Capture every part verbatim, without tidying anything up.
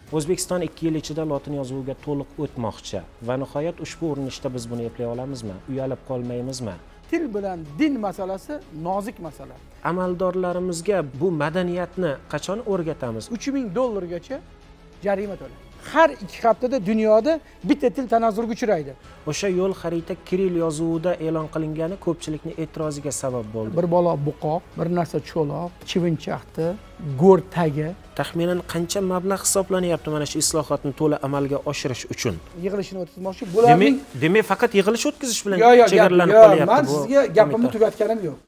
O'zbekiston ikki yil ichida lotin yozuviga to'liq o'tmoqchi va nihoyat ushbu urinishda biz buni eplay olamizmi? Uyalib qolmaymizmi? Til bilan din masalasi nozik masala. Amaldorlarimizga bu madaniyatni qachon o'rgatamiz? uch ming dollargacha jarima to'laydi. Har ikki haftada dunyoda bitta til tanazzulga uchraydi. O'sha yo'l xarita Kirill yozuvida e'lon qilingani ko'pchilikning e'tiroziga sabab bo'ldi. Bir bola buqoq, bir narsa cho'loq, chivinchaqti, go'r tagi. Taxminan qancha mablag' hisoblanyapti mana shu islohotni to'la amalga oshirish uchun? Yig'ilishini o'tkazmoqchi. Bularning demak, demak faqat yig'ilish o'tkazish bilan chegaralanib qolyapti. Men sizga gapimni tugatganim yo'q.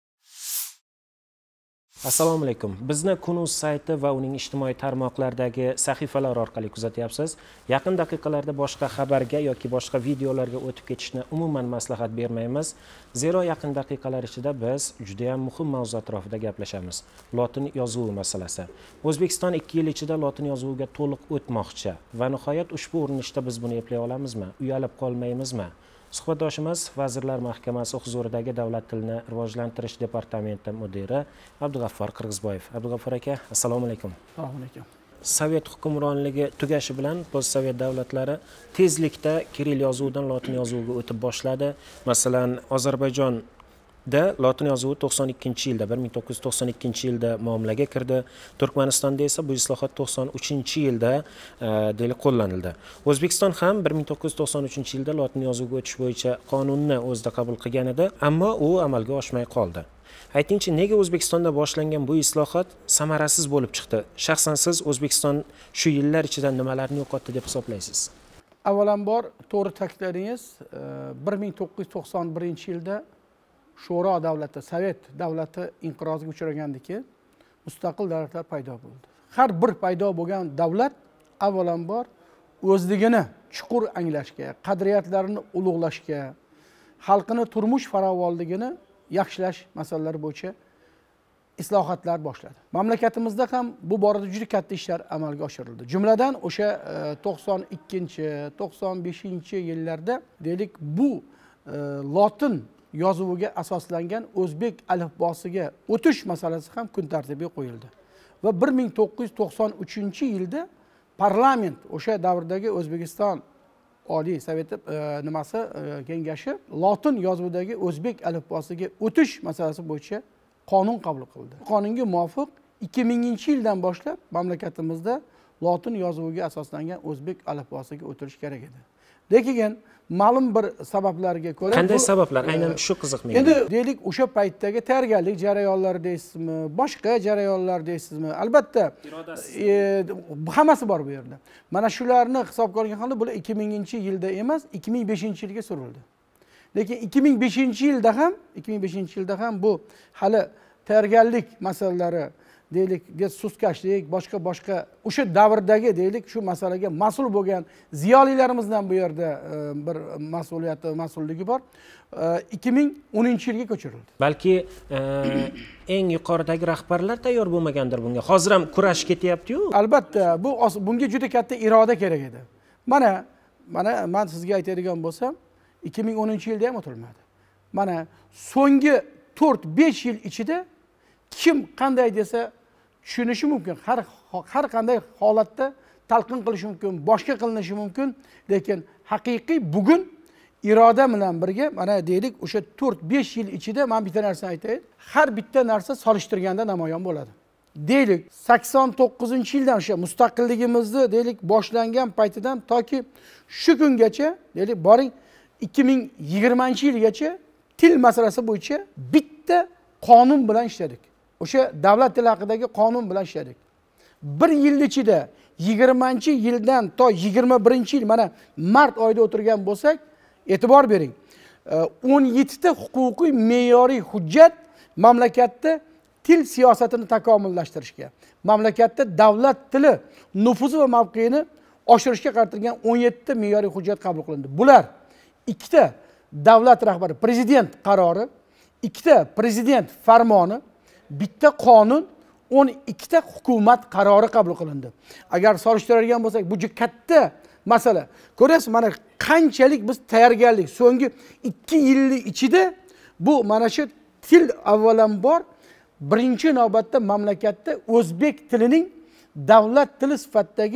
Assalomu alaykum. Bizni Kunuz sayti va uning ijtimoiy tarmoqlardagi sahifalar orqali kuzatyapsiz. Yaqin daqiqalarda boshqa xabarga yoki boshqa videolarga o'tib ketishni umuman maslahat bermaymiz. Zero yaqin daqiqalar ichida biz juda ham muhim mavzu atrofida gaplashamiz. Lotin yozuvi masalasi. O'zbekiston ikki yil ichida lotin yozuviga to'liq o'tmoqchi va nihoyat ushbu urinishda biz buni eplay olamizmi? Uyalib qolmaymizmi? Suhbatdoshimiz Vazirlar Mahkamasi huzuridagi Davlat tilini rivojlantirish departamenti mudiri Abdug'affar Qirg'izboyev. Abdug'affar aka, assalomu alaykum. Assalomu alaykum. Sovet hukmronligi tugashi bilan postsovet davlatlari tezlikda Kirill yozuvidan lotin yozuviga o'tib boshladi. Masalan, Ozarbayjon da lotin yozuvi to'qson ikkinchi yilda bir ming to'qqiz yuz to'qson ikkinchi yilda muomalaga kirdi. Turkmanistonda esa bu islohot to'qson uchinchi yilda deylik qo'llanildi. O'zbekiston ham bir ming to'qqiz yuz to'qson uchinchi yilda lotin yozuviga o'tish bo'yicha qonunni o'zida qabul qilgan edi, ammo u amalga oshmay qoldi. Aytingchi, nega O'zbekistonda boshlangan bu islohot samarasiz bo'lib chiqdi? Shaxsan siz O'zbekiston shu yillar ichida nimalarni yo'qotdi deb hisoblaysiz? Avvalambor to'g'ri ta'kidladingiz, bir ming to'qqiz yuz to'qson birinchi yilda Sho'ro davlati, Sovet davlati inqiroziga uchragandiki, mustaqil davlatlar paydo bo'ldi. Har bir paydo bo'lgan davlat avvalambor o'zligini chuqur anglashga, qadriyatlarini ulug'lashga, xalqini turmush farovonligini yaxshilash masalalari bo'yicha islohotlar boshladi. Mamlakatimizda ham bu borada juda katta ishlar amalga oshirildi. Jumladan o'sha to'qson ikkinchi, to'qson beshinchi yillarda deylik bu lotin yozuviga asoslangan o'zbek alifbosiga o'tish masalasi ham kun tartibiga qo'yildi. Va bir ming to'qqiz yuz to'qson uchinchi yilda parlament o'sha davrdagi O'zbekiston Oliy Soveti nimasi kengashi lotin yozuvidagi o'zbek alifbosiga o'tish masalasi bo'yicha qonun qabul qildi. Qonunga muvofiq ikki minginchi yildan boshlab mamlakatimizda lotin yozuviga asoslangan o'zbek alifbosiga o'tirish kerak edi. Lekin ma'lum bir sabablarga ko'ra qanday sabablar aynan shu qiziq menga. Endi deylik o'sha paytdagi tayyorgarlik jarayonlari deysizmi, boshqa jarayonlar deysizmi? Albatta e, hammasi bor bu yerda. Mana shularni hisobga olgan holda bular ikki minginchi yilda emas, ikki ming beshinchi yilga surildi. Lekin ikki ming beshinchi yilda ham, ikki ming beshinchi yilda ham bu hali tayyorgarlik masalalari deylik, suskashlik, boshqa boshqa o'sha davrdagi deylik shu masalaga mas'ul bo'lgan ziyolilarimizdan bu yerda bir mas'uliyati, mas'ulligi bor. ikki ming o'ninchi yilga ko'chirildi. Balki eng yuqoridagi rahbarlar tayyor bo'lmagandir bunga. Hozir ham kurash ketyapti-yu. Albatta, bu bunga juda katta iroda kerak edi. Mana, mana men sizga aytadigan bo'lsam, ikki ming o'ninchi yilda ham o'tilmadi. Mana so'nggi to'rt besh yil ichida kim qanday desa tushunishi mumkin. Har har qanday holatda talqin qilishi mumkin, boshqa qilinishi mumkin, lekin haqiqiy bugun iroda bilan birga mana deylik o'sha to'rt besh yil ichida men bitta narsani aytayin, har bitta narsa solishtirganda namoyon bo'ladi. Deylik sakson to'qqizinchi yildan o'sha mustaqilligimizni deylik boshlangan paytidan toki shu kungacha deylik boring ikki ming yigirmanchi yilgacha til masalasi bo'yicha bitta qonun bilan ishladik. O'sha davlat tili haqidagi qonun bilan ishladik. Bir yil ichida yigirmanchi yildan to yigirma birinchi yil mana mart oyida o'tirgan bo'lsak, e'tibor bering. o'n yetti ta huquqiy me'yoriy hujjat mamlakatda til siyosatini takomillashtirishga, mamlakatda davlat tili nufuzi va mavqeini oshirishga qaratilgan o'n yetti ta me'yoriy hujjat qabul qilindi. Bular ikkita davlat rahbari prezident qarori, ikkita prezident farmoni, bitta qonun, o'n ikkita hukumat qarori qabul qilindi. Agar solishtiradigan bo'lsak, bu juda katta masala. Ko'rasiz, mana qanchalik biz tayyorgarlik so'nggi ikki yil ichida bu mana shu til avvalambor birinchi navbatda mamlakatda o'zbek tilining davlat tili sifatidagi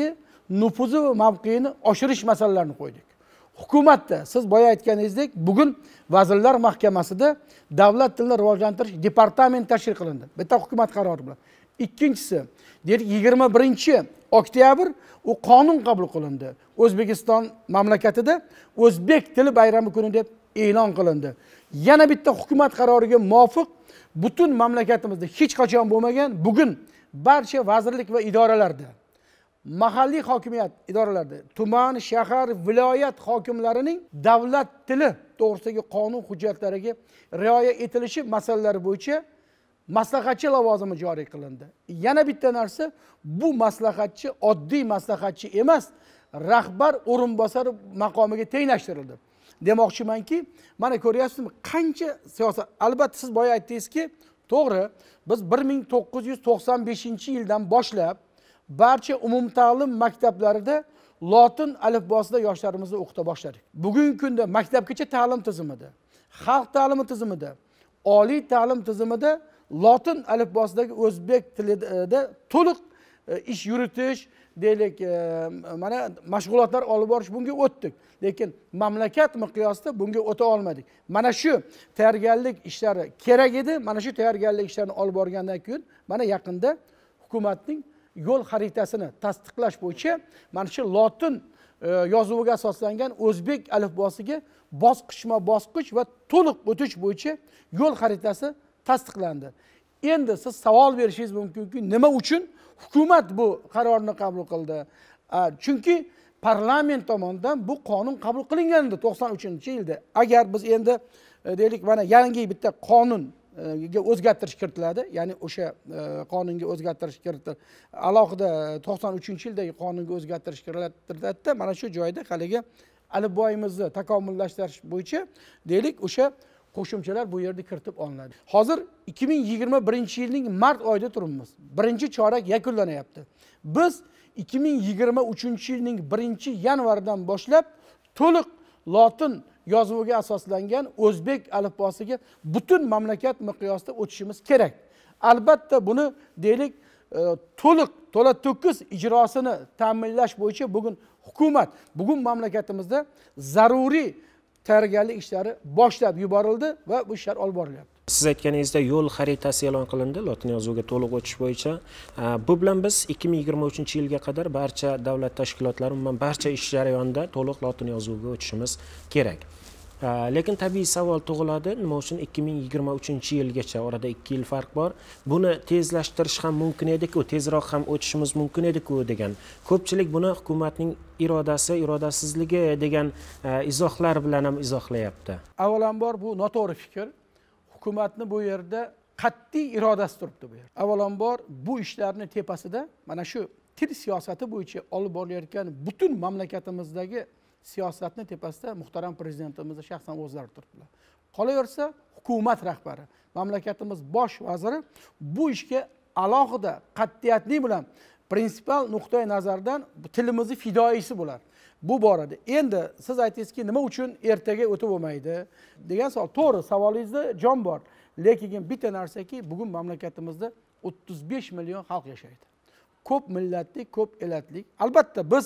nufuzi va mavqeini oshirish masalalarini qo'ydik. Hukumatda siz boya aytganingizdek, bugun Vazirlar Mahkamasida Davlat tilini rivojlantirish departamenti tashkil qilindi. Bitta hukumat qarori bilan. Ikkinchisi, deylik yigirma birinchi oktyabr u qonun qabul qilindi. O'zbekiston mamlakatida O'zbek tili bayrami kuni deb e'lon qilindi. Yana bitta hukumat qaroriga muvofiq butun mamlakatimizda hech qachon bo'lmagan, bugun barcha vazirlik va idoralarda, mahalliy hokimiyat idoralarida, tuman, shahar, viloyat hokimlarining davlat tili to'g'risidagi qonun hujjatlariga rioya etilishi masalalari bo'yicha maslahatchi lavozimi joriy qilindi. Yana bitta narsa, bu maslahatchi oddiy maslahatchi emas, rahbar o'rinbosari maqomiga tenglashtirildi. Demoqchimanki, mana ko'ryapsizmi, qancha siyosat. Albatta siz boya aytdingizki, to'g'ri, biz bir ming to'qqiz yuz to'qson beshinchi yildan boshlab barcha umumta'lim maktablarida lotin alifbosida yoshlarimizni o'qita boshladik. Bugungi kunda maktabgacha ta'lim tizimida, xalq ta'limi tizimida, oliy ta'lim tizimida lotin alifbosidagi o'zbek tilida to'liq ish yuritish, deylik, mana mashg'ulotlar olib borish bunga o'tdik. Lekin mamlakat miqyosida bunga o'ta olmadik. Mana shu tayyorgarlik ishlari kerak edi. Mana shu tayyorgarlik ishlarini olib borgandan keyin mana yaqinda hukumatning yo'l xaritasini tasdiqlash bo'yicha mana shu lotin yozuviga asoslangan o'zbek alifbosiga bosqichma-bosqich va to'liq o'tish bo'yicha yo'l xaritasi tasdiqlandi. Endi siz savol berishingiz mumkinki, nima uchun hukumat bu qarorni qabul qildi? Chunki parlament tomonidan bu qonun qabul qilingandi to'qson uchinchi yilda. Agar biz endi deylik mana yangi bitta qonunga o'zgartirish kiritiladi, ya'ni o'sha qonunga o'zgartirish kiritiladi. Alohida to'qson uchinchi yildagi qonunga o'zgartirish kiritiladi. Mana shu joyda haligi alifboyimizni takomillashtirish bo'yicha deylik o'sha qo'shimchalar bu yerda kiritib olinadi. Hozir ikki ming yigirma birinchi yilning mart oyida turibmiz. Birinchi chorak yakunlanyapti. Biz ikki ming yigirma uchinchi yilning birinchi yanvaridan boshlab to'liq lotin yozuviga asoslangan o'zbek alifbosiga butun mamlakat miqyosida o'tishimiz kerak. Albatta buni deylik to'liq, to'la to'kis ijrosini ta'minlash bo'yicha bugun hukumat, bugun mamlakatimizda zaruriy tayyorgarlik ishlari boshlab yuborildi va bu ishlar olib borilyapti. Siz aytganingizda yo'l xaritasi e'lon qilindi lotin yozuviga to'liq o'tish bo'yicha. Bu bilan biz ikki ming yigirma uchinchi yilga qadar barcha davlat tashkilotlari, umuman barcha ish jarayonida to'liq lotin yozuviga o'tishimiz kerak. Lekin tabiiy savol tug'iladi, nima uchun ikki ming yigirma uchinchi yilgacha, orada ikki yil farq bor. Buni tezlashtirish ham mumkin edi-ku, tezroq ham o'tishimiz mumkin edi-ku degan. Ko'pchilik buni hukumatning irodasi, irodasizligi degan izohlar bilan ham izohlayapti. Avvalambor bu noto'g'ri fikr. Hukumatni bu yerda qat'iy irodasi turibdi bu yer. Avvalambor bu ishlarning tepasida mana shu til siyosati bo'yicha olib borilayotgan butun mamlakatimizdagi siyosatning tepasida muhtaram prezidentimizni shaxsan o'zlari turibdilar. Qolaversa, hukumat rahbari, mamlakatimiz bosh vaziri bu ishga alohida qat'iyatlik bilan prinsipal nuqtai nazardan tilimizni fidoyisi bo'lar. Bu borada endi siz aytdingizki, nima uchun ertaga o'tib bo'lmaydi degan savol. To'g'ri, savolingizda jon bor. Lekin bitta narsaki, bugun mamlakatimizda o'ttiz besh million xalq yashaydi. Ko'p millatlik, ko'p elatlik. Albatta biz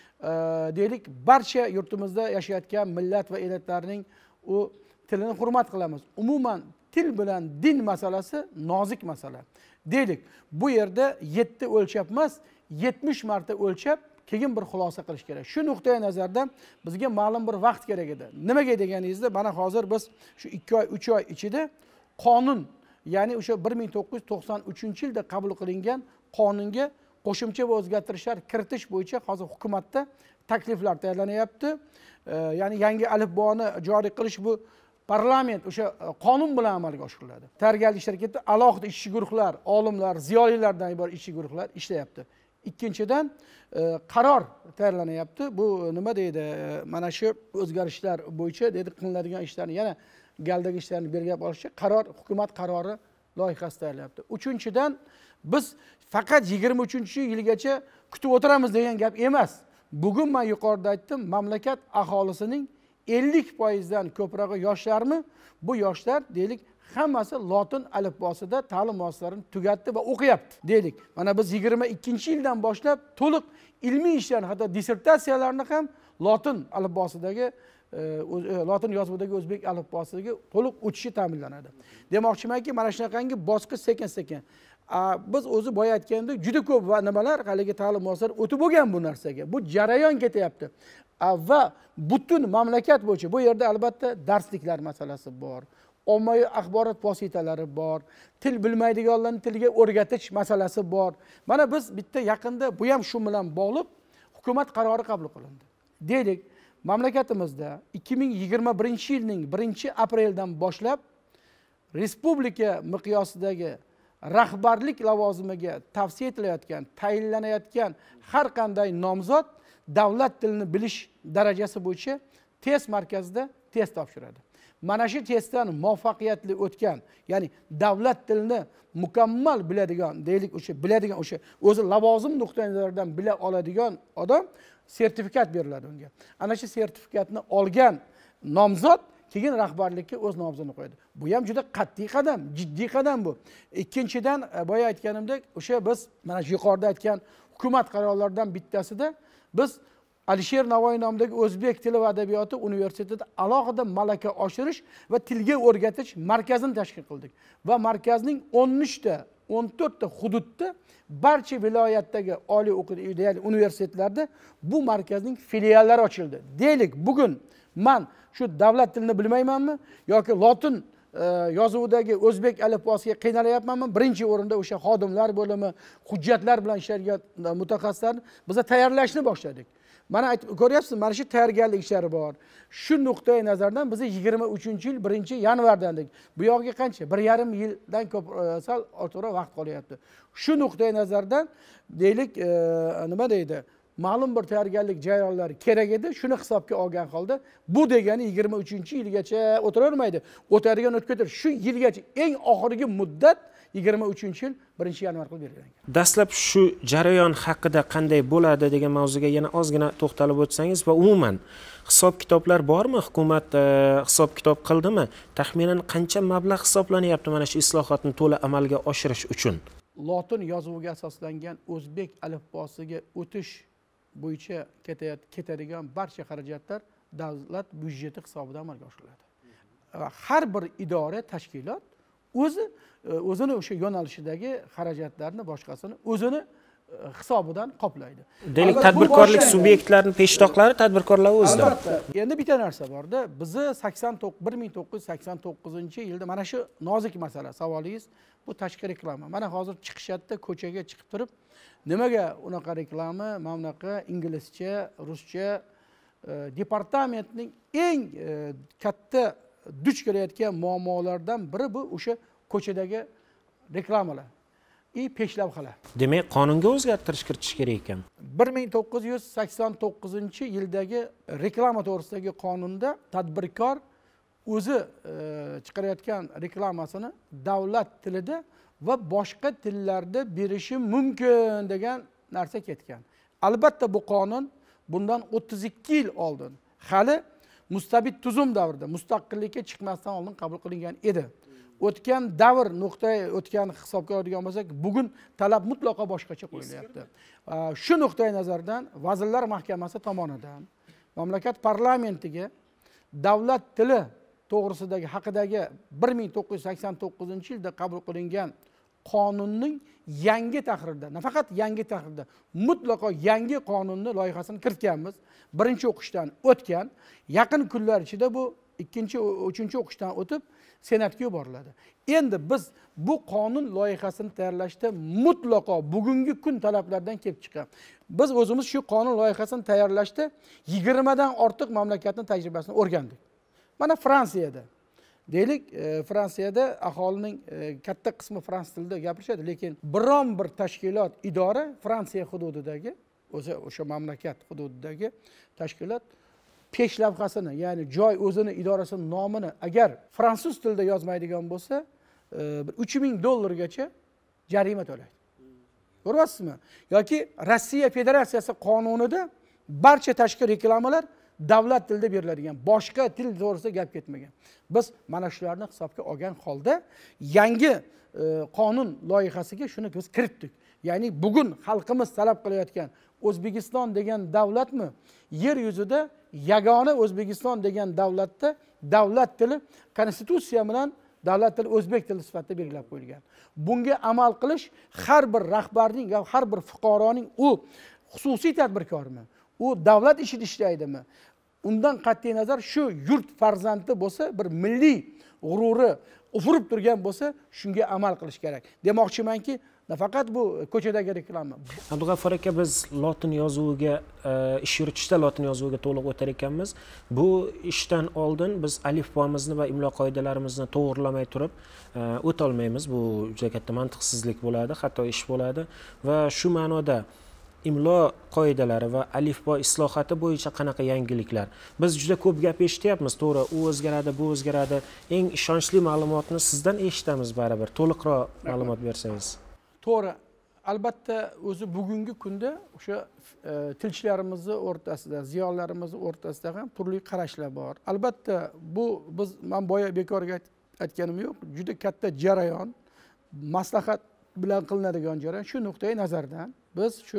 deylik barcha yurtimizda yashayotgan millat va elatlarning u tilini hurmat qilamiz. Umuman til bilan din masalasi nozik masala. Deylik, bu yerda yetti o'lchab emas, yetmish marta o'lchab keyin bir xulosa qilish kerak. Shu nuqtai nazardan bizga ma'lum bir vaqt kerak edi. Nimaga deganingizda, mana hozir biz shu ikki oy, uch oy ichida qonun, ya'ni o'sha bir ming to'qqiz yuz to'qson uchinchi yilda qabul qilingan qonunga qo'shimcha va o'zgartirishlar kiritish bo'yicha hozir hukumatda takliflar tayyorlanyapti. Ya'ni yangi alifboni joriy qilish bu parlament o'sha qonun bilan amalga oshiriladi. Tayyorgarlik ishlari ketdi. Alohida ishchi guruhlar, olimlar, ziyolilardan iborat ishchi guruhlar ishlayapti. Ikkinchidan qaror tayyorlanyapti. Bu nima deydi? Mana shu o'zgarishlar bo'yicha deydi qilinadigan ishlarni yana galdagi ishlarni belgilab olishga qaror, hukumat qarori loyihasi tayyorlayapti. Uchinchidan biz faqat yigirma uchinchi yilgacha kutib o'tiramiz degan gap emas. Bugun men yuqorida aytdim, mamlakat aholisining ellik foizdan ko'prog'i yoshlarmi? Bu yoshlar deylik hammasi lotin alifbosida ta'lim muassasalarini tugatdi va o'qiyapti deylik. Mana biz yigirma ikkinchi yildan boshlab to'liq ilmiy ishlarni, hatto dissertatsiyalarni ham lotin alifbosidagi lotin yozuvdagi o'zbek alifbosiga to'liq o'tishi ta'minlanadi. Demoqchimanki, mana shunaqangi bosqich sekin-sekin. Biz o'zi boya aytgandek juda ko'p va nimalar haligi ta'lim muassasalari o'tib bo'lgan bu narsaga. Bu jarayon ketyapti. Va butun mamlakat bo'yicha bu yerda albatta darsliklar masalasi bor. Ommaviy axborot vositalari bor. Til bilmaydiganlarni tilga o'rgatish masalasi bor. Mana biz bitta yaqinda bu ham shu bilan bog'liq hukumat qarori qabul qilindi. Deylik, mamlakatimizda ikki ming yigirma birinchi yilning birinchi apreldan boshlab respublika miqyosidagi rahbarlik lavozimiga tavsiya etilayotgan, tayinlanayotgan har qanday nomzod davlat tilini bilish darajasi bo'yicha test markazida test topshiradi. Mana shu testdan muvaffaqiyatli o'tgan, ya'ni davlat tilini mukammal biladigan, deylik o'sha biladigan, o'sha o'zi lavozim nuqtai nazaridan bila oladigan odam sertifikat beriladi unga. Ana shu sertifikatni olgan nomzod keyin rahbarlikka o'z nomzodini qo'yadi. Bu ham juda qat'iy qadam, jiddiy qadam bu. Ikkinchidan, boya aytganimdek, o'sha biz mana shu yuqorida aytgan hukumat qarorlaridan bittasida biz Alisher Navoiy nomidagi O'zbek tili va adabiyoti universitetida alohida malaka oshirish va tilga o'rgatish markazini tashkil qildik. Va markazning o'n uch ta, o'n to'rt ta hududda barcha viloyatdagi oliy o'quv ya'ni universitetlarda bu markazning filiallari ochildi. Deylik, bugun men shu davlat tilini bilmaymanmi yoki lotin yozuvidagi o'zbek alifbosiga qiynalayapmanmi? Birinchi o'rinda o'sha xodimlar bo'limi, hujjatlar bilan ishlaydigan mutaxassislarni biz tayyorlashni boshladik. Mana ko'ryapsiz, mana shu tayyorgarlik ishlari bor. Shu nuqtai nazardan biz yigirma uchinchi yil birinchi yanvardandik. Bu yoqqa qancha? bir yarim yildan ko'p sal ortiqroq vaqt qolyapti. Shu nuqtai nazardan deylik, nima deydi? Ma'lum bir tayyorgarlik jarayonlari kerak edi. Shuni hisobga olgan holda bu degani yigirma uchinchi yilgacha o'tiravermaydi. O'tadigan o'tib ketar. Shu yilgacha eng oxirgi muddat yigirma uchinchi yil birinchi yanvar qilib berilgan. Dastlab shu jarayon haqida qanday bo'ladi degan mavzuga yana ozgina to'xtalib o'tsangiz va umuman hisob kitoblar bormi? Hukumat hisob kitob qildimi? Taxminan qancha mablag' hisoblanyapti mana shu islohotni to'la amalga oshirish uchun? Lotin yozuviga asoslangan o'zbek alifbosiga o'tish bo'yicha ketadigan barcha xarajatlar davlat byudjeti hisobidan amalga oshiriladi. Va har bir idora, tashkilot o'zi o'zini o'sha yo'nalishidagi xarajatlarni boshqasini o'zini hisobidan qoplaydi. Deylik, tadbirkorlik subyektlarining peshtoqlari tadbirkorlar o'zida. Albatta. Endi bitta narsa borda, bizni bir ming to'qqiz yuz sakson to'qqizinchi yilda mana shu nozik masala, savolingiz bu tashqi reklama. Mana hozir chiqishda ko'chaga chiqib turib, nimaga unaqa reklama, mana bunaqa inglizcha, ruscha departamentning eng katta duch kelayotgan muammolardan biri bu o'sha ko'chadagi reklamalar. I peshlavhalar. Demak, qonunga o'zgartirish kiritish kerak ekan. bir ming to'qqiz yuz sakson to'qqizinchi yildagi reklama to'g'risidagi qonunda tadbirkor o'zi chiqarayotgan reklamasini davlat tilida va boshqa tillarda berishi mumkin degan narsa ketgan. Albatta bu qonun bundan o'ttiz ikki yil oldin, hali mustabid tuzum davrida, mustaqillikka chiqmasdan oldin qabul qilingan edi. O'tgan davr nuqtai o'tgan hisobga oladigan bo'lsak, bugun talab mutlaqo boshqacha qo'yilyapti. Shu nuqtai nazardan Vazirlar Mahkamasi tomonidan mamlakat parlamentiga davlat tili to'g'risidagi haqidagi bir ming to'qqiz yuz sakson to'qqizinchi yilda qabul qilingan qonunning yangi tahririda, nafaqat yangi tahririda, mutlaqo yangi qonunni loyihasini kiritganmiz. Birinchi o'qishdan o'tgan, yaqin kunlar ichida bu ikkinchi, uchinchi o'qishdan o'tib senatga yuboriladi. Endi biz bu qonun loyihasini tayyorlashda mutlaqo bugungi kun talablaridan kelib chiqqan. Biz o'zimiz shu qonun loyihasini tayyorlashda yigirma dan ortiq mamlakatning tajribasini o'rgandik. Mana Fransiyada, deylik, Fransiyada aholining katta qismi fransuz tilida gapirishadi, lekin biron bir tashkilot, idora Fransiya hududidagi, o'zi o'sha mamlakat hududidagi tashkilot peshlavhasini, ya'ni joy o'zini idorasining nomini agar fransuz tilida yozmaydigan bo'lsa, uch ming dollargacha jarima to'laydi. Ko'ryapsizmi? Yoki Rossiya Federatsiyasi qonunida barcha tashqi reklamalar davlat tilida beriladigan, boshqa til to'g'risida gap ketmagan. Biz mana shularni hisobga olgan holda yangi qonun loyihasiga shuni biz kiritdik. Ya'ni bugun xalqimiz talab qilayotgan O'zbekiston degan davlatmi? Yer yuzida yagona O'zbekiston degan davlatda davlat tili konstitutsiya bilan davlat tili o'zbek tili sifatida belgilab qo'yilgan. Bunga amal qilish har bir rahbarning va har bir fuqaroning, u xususiy tadbirkormi, u davlat ishida ishlaydimi? Undan qat'iy nazar shu yurt farzandi bo'lsa, bir milliy g'ururi ufurib turgan bo'lsa, shunga amal qilish kerak. Demoqchimanki, nafaqat bu ko'chadagi reklama. Abdug'affor aka, biz lotin yozuviga, ish yuritishda lotin yozuviga to'liq o'tar ekanmiz. Bu ishdan oldin biz alifbomizni va imlo qoidalarimizni to'g'rilamay turib o'ta olmaymiz. Bu juda katta mantiqsizlik bo'ladi, xato ish bo'ladi va shu ma'noda imlo qoidalari va alifbo islohoti bo'yicha qanaqa yangiliklar? Biz juda ko'p gap eshityapmiz, to'g'ri, u o'zgaradi, bu o'zgaradi. Eng ishonchli ma'lumotni sizdan eshitamiz baribir. To'liqroq ma'lumot bersangiz. To'g'ri, albatta o'zi bugungi kunda o'sha tilchilarimiz o'rtasida, ziyolilarimiz o'rtasida ham turli qarashlar bor. Albatta bu biz, men boya bekorga aytganim yo'q, juda katta jarayon, maslahat bilan qilinadigan jarayon. Shu nuqtai nazardan biz shu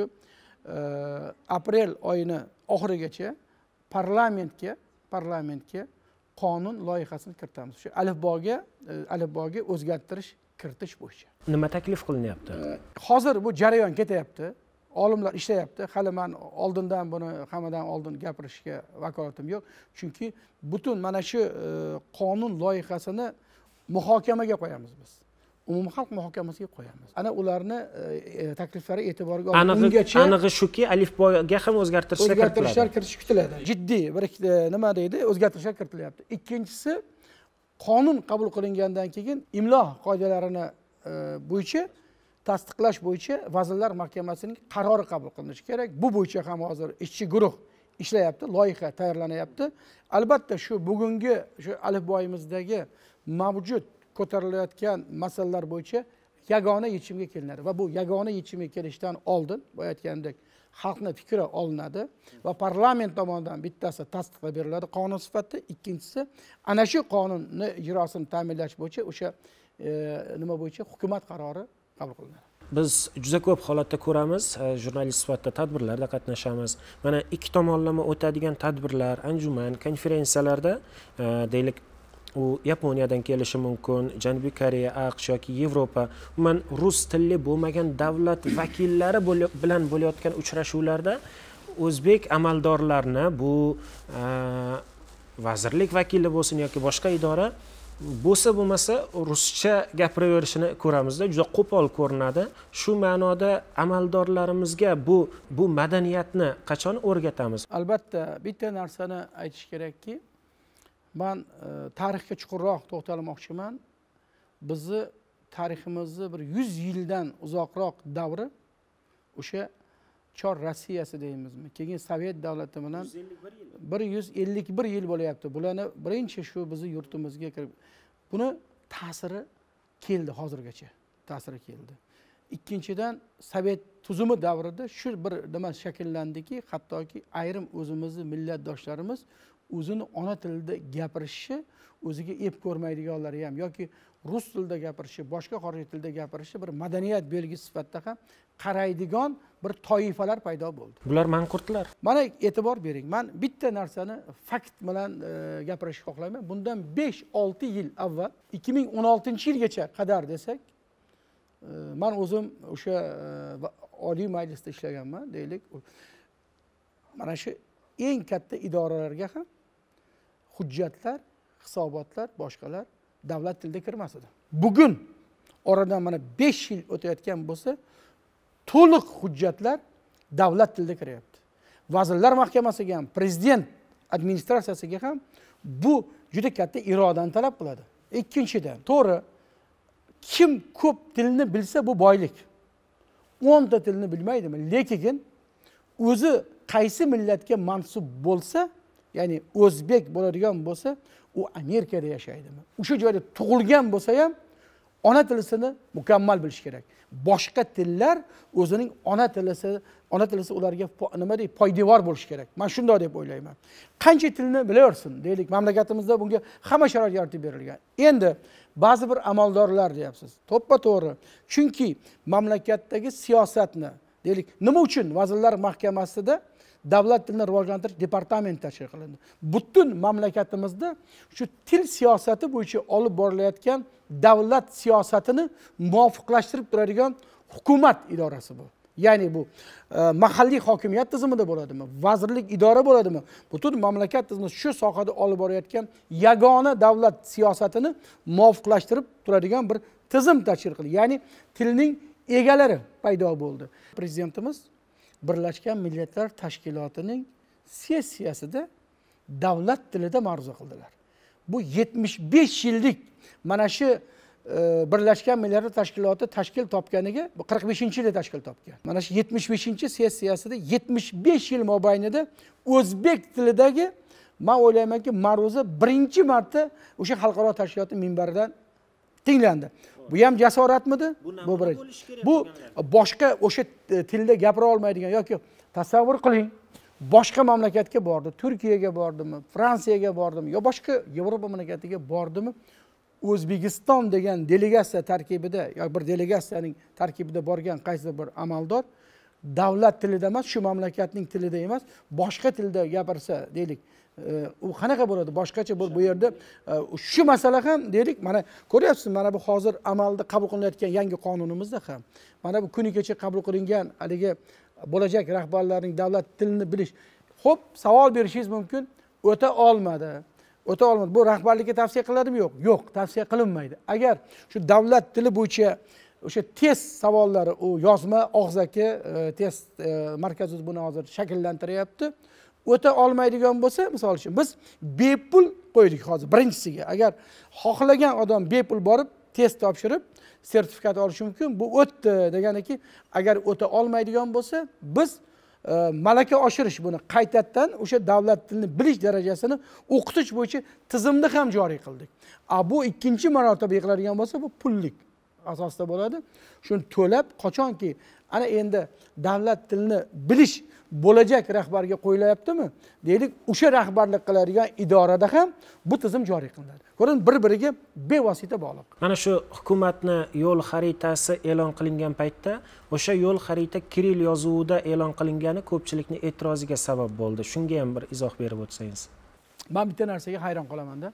aprel oyini oxirigacha parlamentga parlamentga qonun loyihasini kiritamiz. Shu alifboga alifboga o'zgartirish kiritish bo'yicha. Nima taklif qilinyapti? Hozir bu jarayon ketyapti. Olimlar ishlayapti. Hali men oldindan buni hammadan oldin gapirishga vakolatim yo'q. Chunki butun mana shu qonun loyihasini muhokamaga qo'yamiz biz. Umumxalq muhokamasiga qo'yamiz. Ana ularni takliflari e'tiborga olinib, ungacha anig'i shuki, alifboga ham o'zgartirishlar kiritiladi. O'zgartirishlar kiritish kutiladi. Jiddiy bir nima deydi, o'zgartirishlar kiritilyapti. Ikkinchisi, qonun qabul qilingandan keyin imlo qoidalarini bo'yicha tasdiqlash bo'yicha Vazirlar Mahkamasining qarori qabul qilinishi kerak. Bu bo'yicha ham hozir ishchi guruh ishlayapti, loyiha tayyorlanyapti. Albatta shu bugungi shu alifboyimizdagi mavjud ko'tarilayotgan masalalar bo'yicha yagona yechimga kelinadi va bu yagona yechimga kelishdan oldin boya aytgandek xalqning fikri olinadi va parlament tomonidan bittasi tasdiqlab beriladi qonun sifatida, ikkinchisi ana shu qonunni ijrosini ta'minlash bo'yicha o'sha nima bo'yicha hukumat qarori qabul qilinadi. Biz juda ko'p holatda ko'ramiz, jurnalist sifatida tadbirlarda qatnashamiz. Mana ikki tomonlama o'tadigan tadbirlar, anjuman, konferensiyalarda deylik, u Yaponiyadan kelishi mumkin, Janubiy Koreya, AQSh yoki Yevropa, umuman rus tilli bo'lmagan davlat vakillari bilan bo'layotgan uchrashuvlarda o'zbek amaldorlarni, bu vazirlik vakili bo'lsin yoki boshqa idora bo'lsa bo'lmasa ruscha gapiraverishini ko'ramizda, juda qo'pol ko'rinadi. Shu ma'noda amaldorlarimizga bu bu madaniyatni qachon o'rgatamiz? Albatta bitta narsani aytish kerakki, men tarixga chuqurroq to'xtalmoqchiman. Bizni tariximizni bir yuz yildan uzoqroq davri o'sha Chor Rossiyasi deymizmi? Keyin Sovet davlati bilan bir yuz ellik bir yil bo'lyapti. Bularni birinchi shu bizni yurtimizga kirib, buni ta'siri keldi hozirgacha. Ta'siri keldi. Ikkinchidan Sovet tuzumi davrida shu bir nima shakllandiki, hattoki ayrim o'zimizning millatdoshlarimiz o'zini ona tilida gapirishi, o'ziga ep ko'rmaydiganlari ham yoki rus tilida gapirishi, boshqa xorijiy tilda gapirishi bir madaniyat belgisi sifatida ham qaraydigan bir toifalar paydo bo'ldi. Bular manqurtlar. Mana e'tibor bering. Men bitta narsani fakt bilan gapirishni xohlayman. Bundan besh olti yil avval, ikki ming o'n oltinchi yilgacha qadar desak, men o'zim o'sha oliy majlisda ishlaganman, deylik. Mana shu eng katta idoralarga ham hujjatlar, hisobotlar, boshqalar davlat tilida kirmas edi. Bugun oradan mana besh yil o'tayotgan bo'lsa, to'liq hujjatlar davlat tilida kiryapti. Vazirlar Mahkamasiga ham, prezident administratsiyasiga ham bu juda katta irodani talab qiladi. Ikkinchidan, to'g'ri, kim ko'p tilni bilsa bu boylik. o'n ta tilni bilmaydimi, lekin o'zi qaysi millatga mansub bo'lsa, ya'ni o'zbek bo'ladigan bo'lsa, u Amerikada yashaydimi? O'sha joyda tug'ilgan bo'lsa ham ona tilisini mukammal bilish kerak. Boshqa tillar o'zining ona tilisi, ona tilisi ularga nima deydi, poydevor bo'lish kerak. Men shunday deb o'ylayman. Qancha tilni bilaversin, deylik, mamlakatimizda bunga hamma sharoit yaratib berilgan. Endi ba'zi bir amaldorlar deyapsiz. To'ppa-to'g'ri. Chunki mamlakatdagi siyosatni, deylik, nima uchun Vazirlar Mahkamasida Davlat tilini rivojlantirish departamenti tashkil qilindi. Butun mamlakatimizda shu til siyosati bo'yicha olib borilayotgan davlat siyosatini muvofiqlashtirib turadigan hukumat idorasi bu. Ya'ni bu e, mahalliy hokimiyat tizimida bo'ladimi, vazirlik idora bo'ladimi? Butun mamlakat tizimida shu sohada olib borayotgan yagona davlat siyosatini muvofiqlashtirib turadigan bir tizim tashkil qildi. Ya'ni tilning egalari paydo bo'ldi. Prezidentimiz Birlashgan Millatlar Tashkilotining sessiyasida davlat tilida ma'ruza qildilar. Bu yetmish besh yillik mana shu e, Birlashgan Millatlar Tashkiloti tashkil topganiga qirq beshinchi yilda tashkil topgan. Mana shu yetmish beshinchi sessiyasida yetmish besh yil mobaynida o'zbek tilidagi, men o'ylaymanki, ma'ruza birinchi marta o'sha xalqaro tashkilotning minbaridan tinglandi. Bu ham jasoratmidi? Bu birinchi. Bu boshqa o'sha tilda gapira olmaydigan yoki tasavvur qiling, boshqa mamlakatga bordi, Turkiyaga bordimi, Fransiyaga bordimi, yo boshqa Yevropa mamlakatiga bordimi, O'zbekiston degan delegatsiya tarkibida yoki bir delegatsiyaning tarkibida borgan qaysi bir amaldor davlat tilida emas, shu mamlakatning tilida emas, boshqa tilda gapirsa, deylik, u qanaqa bo'ladi? Boshqacha bu yerda shu masala ham deylik, mana ko'ryapsiz, mana bu hozir amalda qabul qilinayotgan yangi qonunimizda ham mana bu kuni kecha qabul qilingan haligi bo'lajak rahbarlarning davlat tilini bilish. Xo'p, savol berishingiz mumkin, o'ta olmadi. O'ta olmadi. Bu rahbarlikka tavsiya qiladimi? Yo'q. Yo'q, tavsiya qilinmaydi. Agar shu davlat tili bo'yicha o'sha test savollari, u yozma og'zaki test markazi buni hozir shakllantiryapti. O'ta olmaydigan bo'lsa, misol uchun biz bepul qo'ydik hozir birinchisiga. Agar xohlagan odam bepul borib test topshirib sertifikat olishi mumkin. Bu o'tdi deganiki, agar o'ta olmaydigan bo'lsa, biz e, malaka oshirish buni qaytadan o'sha davlat tilini bilish darajasini o'qitish bo'yicha tizimni ham joriy qildik. A bu ikkinchi marotaba yiqiladigan bo'lsa, bu pullik asosda bo'ladi. Shuni to'lab, qachonki ana endi davlat tilini bilish bo'lajak rahbarga qo'yilyaptimi? Deylik, o'sha rahbarlik qiladigan idorada ham bu tizim joriy qilinadi. Ko'ring, bir-biriga bevosita bog'liq. Mana shu hukumatni yo'l xaritasi e'lon qilingan paytda o'sha yo'l xarita kiril yozuvida e'lon qilingani ko'pchilikning e'tiroziga sabab bo'ldi. Shunga ham bir izoh berib o'tsangiz. Men bitta narsaga hayron qolaman-da.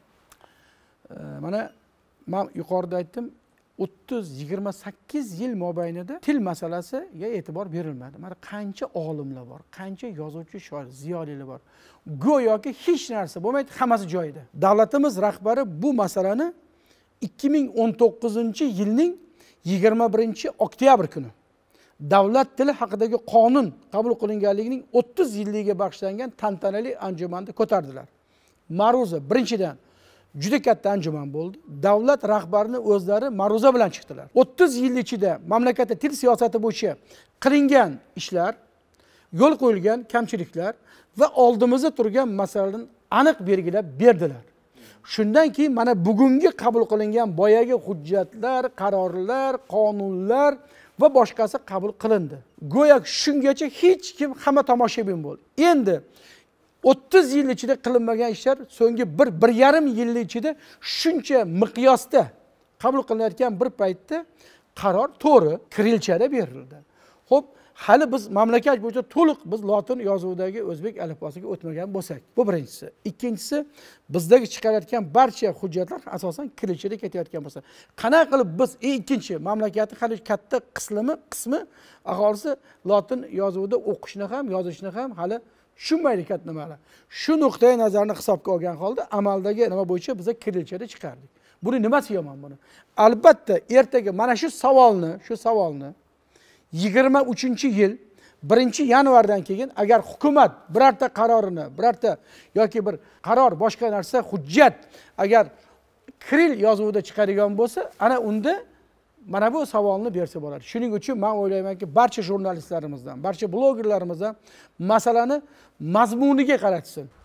Mana men yuqorida aytdim, o'ttiz yigirma sakkiz yil mobaynida til masalasiga e'tibor berilmadi. Mana qancha olimlar bor, qancha yozuvchi, shoir, ziyolilar bor. Go'yoki hech narsa bo'lmaydi, hammasi joyida. Davlatimiz rahbari bu masalani ikki ming o'n to'qqizinchi yilning yigirma birinchi oktyabr kuni davlat tili haqidagi qonun qabul qilinganligining o'ttiz yilligiga bag'ishlangan tantanali anjumanda ko'tardilar. Ma'ruza birinchidan juda katta anjuman bo'ldi. Davlat rahbarini o'zlari ma'ruza bilan chiqdilar. o'ttiz yil ichida mamlakatda til siyosati bo'yicha qilingan ishlar, yo'l qo'yilgan kamchiliklar va oldimizda turgan masalalarni aniq belgilab berdilar. Shundan keyin mana bugungi qabul qilingan boyagi hujjatlar, qarorlar, qonunlar va boshqasi qabul qilindi. Go'yo shungacha hech kim hamma tomoshabin bo'ldi. Endi o'ttiz yil ichida qilinmagan ishlar so'nggi bir bir yarim yil ichida shuncha miqyosda qabul qilinayotgan bir paytda qaror to'g'ri kirilchada berildi. Xo'p, hali biz mamlakat bo'yicha to'liq biz lotin yozuvidagi o'zbek alifbosiga o'tmagan bo'lsak, bu birinchisi. Ikkinchisi, bizdagi chiqarayotgan barcha hujjatlar asosan kirilchada ketayotgan bo'lsa, qanaqa qilib biz ikkinchi mamlakatning hali katta qismi qismi aholisi lotin yozuvida o'qishni ham, yozishni ham hali tushunmaydi katta nimalar. Shu nuqtai nazarni hisobga olgan holda amaldagi nima bo'yicha biz kirilchada chiqardik. Buni nimasi yomon buni? Albatta, ertaga mana shu savolni, shu savolni yigirma uchinchi yil birinchi yanvardan keyin agar hukumat birorta qarorini, birorta yoki bir qaror, boshqa narsa, hujjat agar kiril yozuvida chiqadigan bo'lsa, ana unda mana bu savolni bersa bo'ladi. Shuning uchun men o'ylaymanki, barcha jurnalistlarimizdan, barcha blogerlarimizdan masalani mazmuniga qaratsin.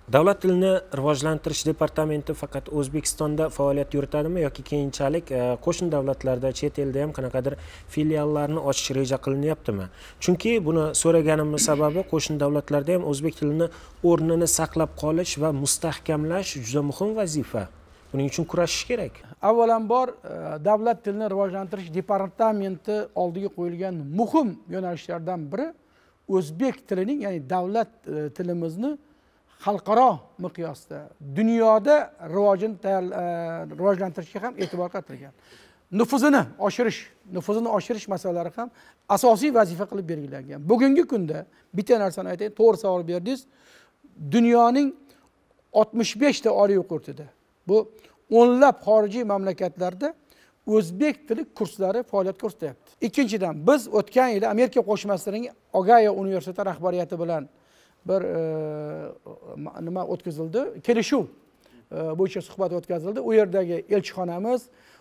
Davlat tilini rivojlantirish departamenti faqat O'zbekistonda faoliyat yuritadimi yoki keyinchalik qo'shni davlatlarda, chet elda ham qanaqadir filiallarni ochish reja qilinyaptimi? Chunki buni so'raganimning sababi qo'shni davlatlarda ham o'zbek tilini o'rnini saqlab qolish va mustahkamlash juda muhim vazifa. Buning uchun kurashish kerak. Avvalambor davlat tilini rivojlantirish departamenti oldiga qo'yilgan muhim yo'nalishlardan biri o'zbek tilining, ya'ni davlat tilimizni xalqaro miqyosda dunyoda rivojini rivojlantirishga ham e'tibor qaratilgan. Nufuzini oshirish, nufuzini oshirish masalalari ham asosiy vazifa qilib belgilangan. Bugungi kunda bitta narsani aytaylik, to'g'ri savol berdingiz. Dunyoning oltmish besh ta oliy o'quv yurtida, bu o'nlab xorijiy mamlakatlarda o'zbek tili kurslari faoliyat ko'rsatyapti. Ikkinchidan, biz o'tgan yili Amerika Qo'shma Shtatlarining Ogayo universiteti rahbariyati bilan bir nima o'tkazildi, kelishuv bo'yicha suhbat o'tkazildi. U yerdagi elchixonamiz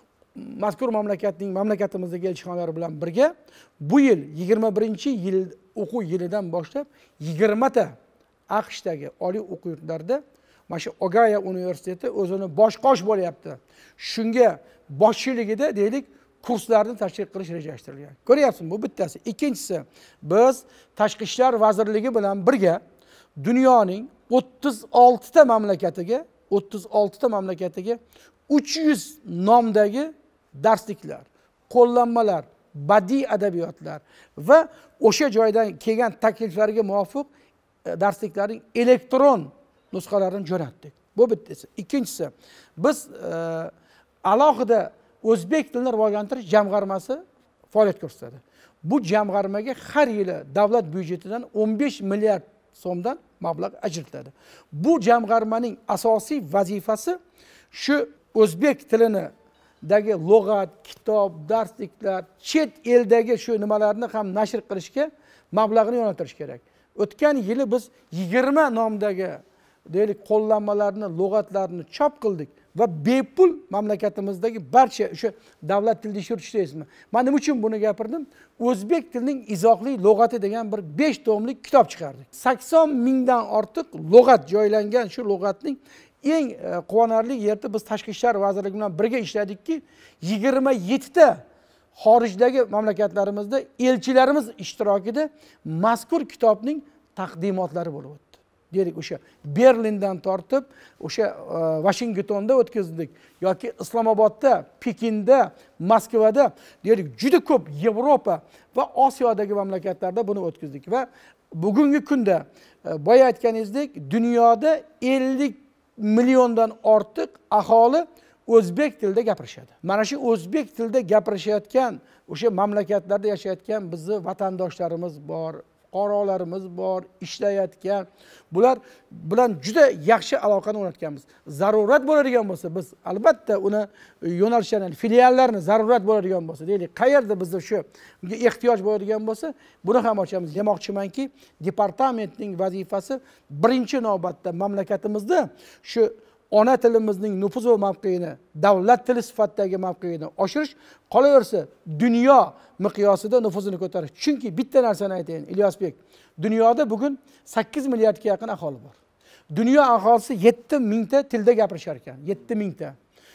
mazkur mamlakatning mamlakatimizdagi elchixonalari bilan birga bu yil yigirma birinchi yil o'quv yilidan boshlab yigirma ta AQShdagi oliy o'quv yurtlarida mana shu Ogayo universiteti o'zini bosh-qosh bo'lyapti. Shunga boshchiligida deylik kurslarni tashkil qilish rejalashtirilgan. Ko'ryapsizmi, bu bittasi. Ikkinchisi, biz Tashqi ishlar vazirligi bilan birga dunyoning o'ttiz olti ta mamlakatiga, o'ttiz olti ta mamlakatiga uch yuz nomdagi darsliklar, qo'llanmalar, badiiy adabiyotlar va o'sha joydan kelgan takliflarga muvofiq darsliklarning elektron nusxalarini jo'natdik. Bu bittasi. Ikkinchisi, biz e, alohida o'zbek tilini rivojlantirish jamg'armasi faoliyat ko'rsatadi. Bu jamg'armaga har yili davlat byudjetidan o'n besh milliard so'mdan mablag' ajratiladi. Bu jamg'armaning asosiy vazifasi shu o'zbek tilini dagi lug'at, kitob, darsliklar, chet eldagi shu nimalarni ham nashr qilishga mablag'ini yo'naltirish kerak. O'tgan yili biz yigirma nomdagi deylik qo'llanmalarni, lug'atlarni chop qildik va bepul mamlakatimizdagi barcha o'sha davlat tilida ish yuritishdaysizmi. Men nima uchun buni gapirdim? O'zbek tilining izohli lug'ati degan bir besh tomlik kitob chiqardik. sakson mingdan ortiq lug'at joylangan shu lug'atning eng quvonarli yerda biz Tashqi ishlar vazirligi bilan birga ishladikki, yigirma yetti ta xorijdagi mamlakatlarimizda elchilarimiz ishtirokida mazkur kitobning taqdimotlari bo'lib o'tdi. Deylik o'sha Berlindan tortib o'sha Washingtonda o'tkazdik yoki Islomobodda, Pekinda, Moskvada, deylik juda ko'p Yevropa va Osiyodagi mamlakatlarda buni o'tkazdik va bugungi kunda boya aytganingizdek dunyoda ellik milliondan ortiq aholi o'zbek tilida gapirishadi. Mana shu o'zbek tilida gapirishayotgan o'sha mamlakatlarda yashayotgan bizni vatandoshlarimiz bor, fuqarolarimiz bor, ishlayotgan. Bular bilan juda yaxshi aloqani o'rnatganmiz. Zarurat bo'ladigan bo'lsa, biz albatta uni yo'nalishlarni, filiallarni zarurat bo'ladigan bo'lsa, deylik, qayerda bizda shu ehtiyoj bo'ladigan bo'lsa, buni ham ochamiz. Demoqchimanki, departamentning vazifasi birinchi navbatda mamlakatimizda shu ona tilimizning nufuz va mavqeini, davlat tili sifatidagi mavqeini oshirish, qolaversa dunyo miqyosida nufuzini ko'tarish. Chunki bitta narsani aytayin, Ilyosbek, dunyoda bugun sakkiz milliardga yaqin aholi bor. Dunyo aholisi yetti mingta tilda gapirishar ekan, yetti mingta.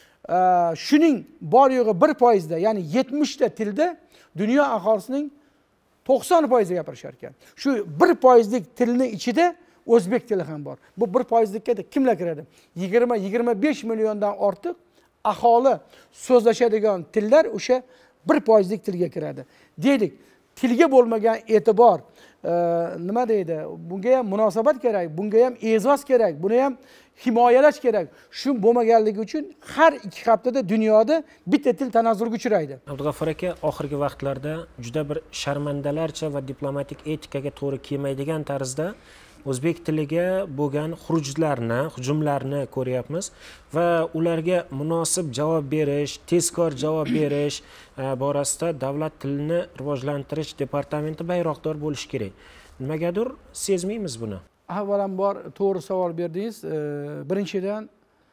Shuning bor yo'g'i bir foizda, ya'ni yetmish ta tilda dunyo aholisining to'qson foizi gapirishar ekan. Shu bir foizlik tilni ichida o'zbek tili ham bor. Bu bir foizlikka kimlar kiradi? yigirma yigirma besh milliondan ortiq aholi so'zlashadigan tillar o'sha bir foizlik tilga kiradi. Deylik, tilga bo'lmagan e'tibor, nima deydi? Bunga ham munosabat kerak, bunga ham e'zoz kerak, buni ham himoyalash kerak. Shu bo'lmaganligi uchun har ikki haftada dunyoda bitta til tanazzulga uchraydi. Abdug'affor aka, oxirgi vaqtlarda juda bir sharmandalarcha va diplomatik etikaga to'g'ri kelmaydigan tarzda o'zbek tiliga bo'lgan xurujlarni, hujumlarni ko'ryapmiz va ularga munosib javob berish, tezkor javob berish borasida davlat tilini rivojlantirish departamenti bayroqdor bo'lishi kerak. Nimagadir sezmaymiz buni. Avvalambor to'g'ri savol berdingiz. Birinchidan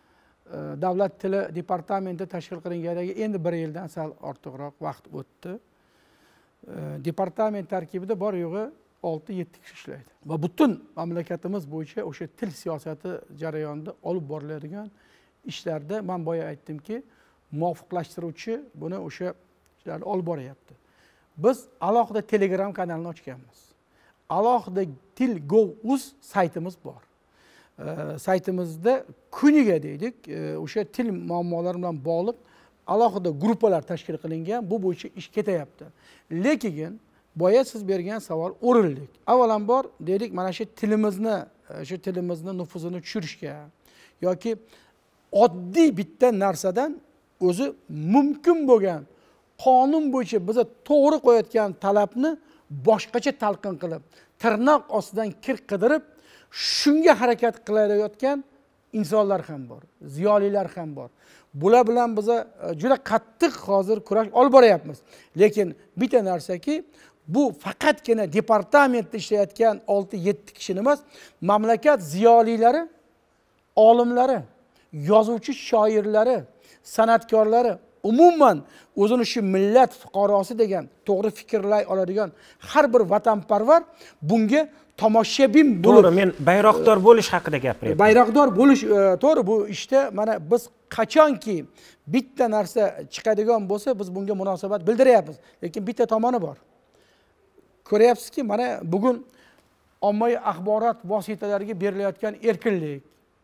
davlat tili departamenti tashkil qilinganiga endi bir yildan sal ortiqroq vaqt o'tdi. Departament tarkibida bor yo'g'i olti yetti kishi ishlaydi. Va butun mamlakatimiz bo'yicha o'sha til siyosati jarayonida olib boriladigan ishlarda men boya aytdimki, muvofiqlashtiruvchi buni o'sha ishlarni olib boryapti. Biz alohida Telegram kanalini ochganmiz. Alohida til.gov.uz saytimiz bor. Saytimizda kuniga deydik, o'sha til muammolari bilan bog'liq alohida gruppalar tashkil qilingan, bu bo'yicha ish ketyapti. Lekin boya siz bergan savol o'rinli. Avvalambor deylik, mana shu tilimizni, shu tilimizni nufuzini tushirishga yoki oddiy bitta narsadan o'zi mumkin bo'lgan qonun bo'yicha biza to'g'ri qo'yayotgan talabni boshqacha talqin qilib, tirnoq ostidan kir qidirib, shunga harakat qilayotgan insonlar ham bor, ziyolilar ham bor. Bular bilan biza juda qattiq hozir kurash olib boryapmiz. Lekin bitta narsaki, bu faqatgina departamentda ishlayotgan olti yetti kishini emas, mamlakat ziyolilari, olimlari, yozuvchi shoirlari, san'atkorlari, umuman o'zini shu millat fuqarosi degan to'g'ri fikrlay oladigan har bir vatanparvar bunga tomoshabin bo'lib, to'g'ri, men bayroqdor bo'lish haqida gapiryapman. Bayroqdor bo'lish to'g'ri, bu ishda mana biz qachonki bitta narsa chiqadigan bo'lsa, biz bunga munosabat bildiryapmiz. Lekin bitta tomoni bor. Ko'ryapsizki, mana bugun ommaviy axborot vositalariga berilayotgan erkinlik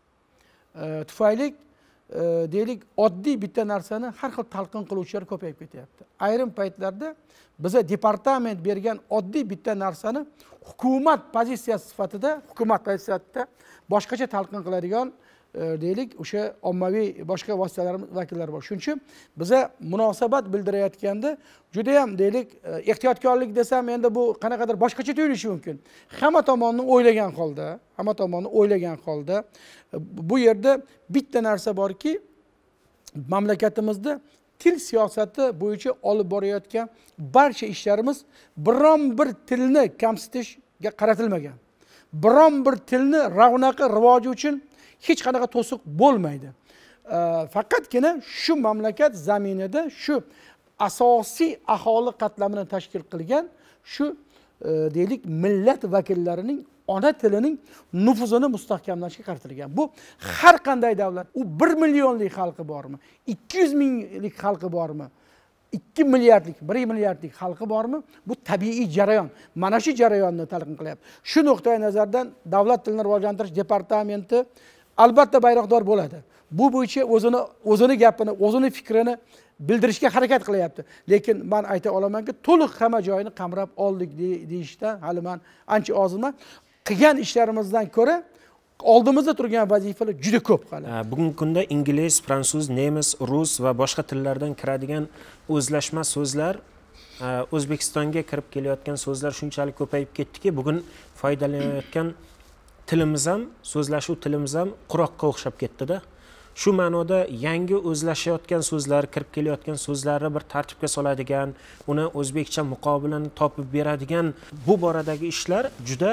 tufayli deylik, oddiy bitta narsani har xil talqin qiluvchilar ko'payib ketyapti. Ayrim paytlarda biza departament bergan oddiy bitta narsani hukumat pozitsiyasi sifatida, hukumat pozitsiyasida boshqacha talqin qiladigan deylik, o'sha ommaviy boshqa vositalarimiz vakillari bor. Shuning uchun biza munosabat bildirayotganda juda ham deylik, ehtiyotkorlik desam, endi bu qanaqadir boshqacha tuyulishi mumkin. Hamma tomonni o'ylagan holda, hamma tomonni o'ylagan holda bu yerda bitta narsa borki, mamlakatimizda til siyosati bo'yicha olib borayotgan barcha ishlarimiz biron bir tilni kamsitishga qaratilmagan. Biron bir tilni ravnaqi, rivoji uchun hech qanaqa to'siq bo'lmaydi. Faqatgina shu mamlakat zaminida shu asosiy aholi qatlamini tashkil qilgan shu deylik, millat vakillarining ona tilining nufuzini mustahkamlashga qaratilgan. Bu har qanday davlat, u bir millionlik xalqi bormi, ikki yuz minglik xalqi bormi, ikki milliardlik, bir milliardlik xalqi bormi, bu tabiiy jarayon. Mana shu jarayonni talqin qilyapti. Shu nuqtai nazardan Davlat tilini rivojlantirish departamenti albatta bayroqdor bo'ladi. Bu bo'yicha o'zini o'zini gapini, o'zini fikrini bildirishga harakat qilyapti. Lekin men ayta olamanki, to'liq hamma joyini qamrab oldik deyishdan hali men ancha ozman. Qilgan ishlarimizdan ko'ra oldimizda turgan vazifalar juda ko'p hali. Bugungi kunda ingliz, fransuz, nemis, rus va boshqa tillardan kiradigan o'zlashma so'zlar, O'zbekistonga kirib kelayotgan so'zlar shunchalik ko'payib ketdiki, bugun foydalanayotgan tilimiz ham, so'zlashuv tilimiz ham quroqqa o'xshab ketdi-da. Shu ma'noda yangi o'zlashayotgan so'zlar, kirib kelayotgan so'zlarni bir tartibga soladigan, uni o'zbekcha muqobilini topib beradigan bu boradagi ishlar juda